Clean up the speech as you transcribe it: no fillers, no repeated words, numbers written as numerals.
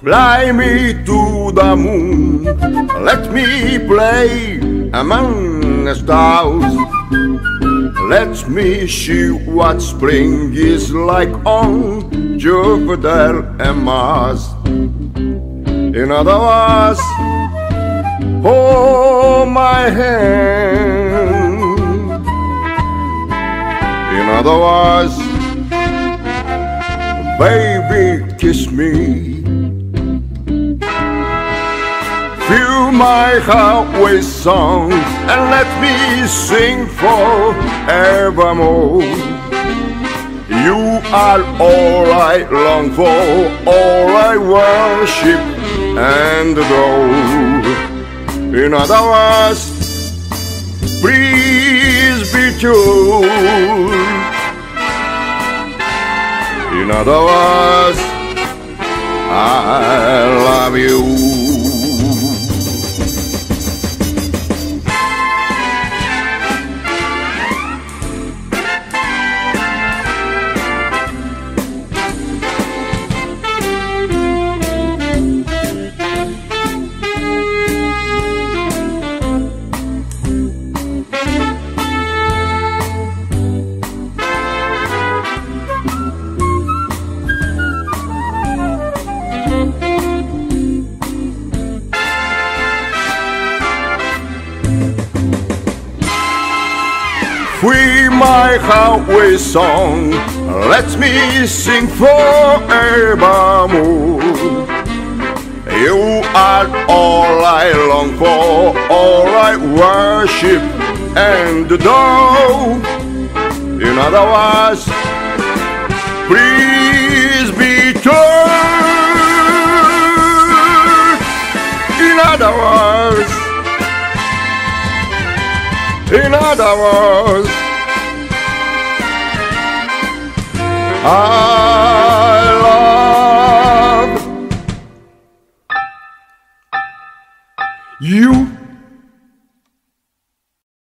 Fly me to the moon, let me play among the stars. Let me see what spring is like on Jupiter and Mars. In other words, hold my hand. In other words, baby, kiss me. Fill my heart with song and let me sing forevermore. You are all I long for, all I worship and adore. In other words, please be true. In other words, I love you. Fill my heart with song, let me sing forevermore. You are all I long for, all I worship and adore. In other words, please be true. In other words, in other words, I love you.